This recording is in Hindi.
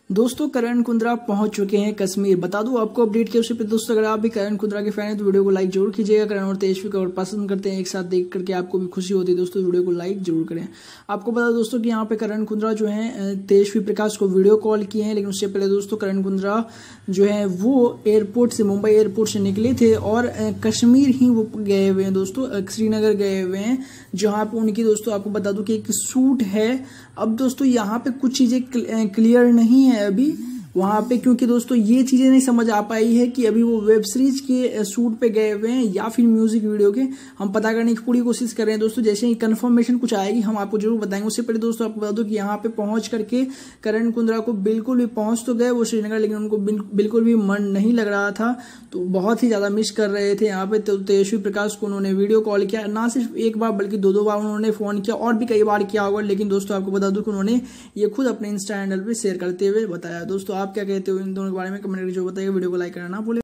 दोस्तों करण कुंद्रा पहुंच चुके हैं कश्मीर। बता दूं आपको अपडेट के उससे पे दोस्तों, अगर आप भी करण कुंद्रा के फैन हैं तो वीडियो को लाइक जरूर कीजिएगा। करण और तेजस्वी को अगर पसंद करते हैं एक साथ देख करके आपको भी खुशी होती है दोस्तों, वीडियो को लाइक जरूर करें। आपको बता दोस्तों कि यहाँ पे करण कुंद्रा जो है तेजस्वी प्रकाश को वीडियो कॉल किए हैं, लेकिन उससे पहले दोस्तों करण कुंद्रा जो है वो एयरपोर्ट से, मुंबई एयरपोर्ट से निकले थे और कश्मीर ही वो गए हुए हैं दोस्तों, श्रीनगर गए हुए हैं, जहाँ पे उनकी दोस्तों आपको बता दूं कि एक शूट है। अब दोस्तों यहाँ पे कुछ चीजें क्लियर नहीं है अभी वहां पे, क्योंकि दोस्तों ये चीजें नहीं समझ आ पाई है कि अभी वो वेब सीरीज के शूट पे गए हुए हैं या फिर म्यूजिक वीडियो के। हम पता करने की पूरी कोशिश कर रहे हैं दोस्तों, जैसे ही कंफर्मेशन कुछ आएगी हम आपको जरूर बताएंगे। उससे पहले दोस्तों आपको बता दो कि यहाँ पे पहुंच करके करण कुंद्रा को बिल्कुल भी, पहुंच तो गए वो श्रीनगर, लेकिन उनको बिल्कुल भी मन नहीं लग रहा था, तो बहुत ही ज्यादा मिस कर रहे थे यहाँ पे। तो तेजस्वी प्रकाश को उन्होंने वीडियो कॉल किया, ना सिर्फ एक बार बल्कि दो बार उन्होंने फोन किया और भी कई बार किया होगा। लेकिन दोस्तों आपको बता दूं कि उन्होंने ये खुद अपने इंस्टा हैंडल पे शेयर करते हुए बताया। दोस्तों आप क्या कहते हो इन दोनों के बारे में, कमेंट करके जो बताइए। वीडियो को लाइक करना ना भूलें।